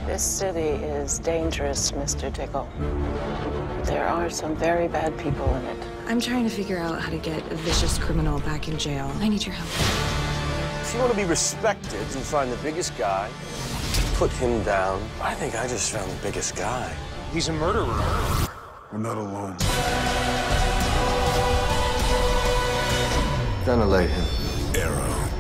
This city is dangerous, Mr. Tickle. There are some very bad people in it. I'm trying to figure out how to get a vicious criminal back in jail. I need your help. If you want to be respected and find the biggest guy, put him down. I think I just found the biggest guy. He's a murderer. We're not alone. Gonna lay him. Arrow.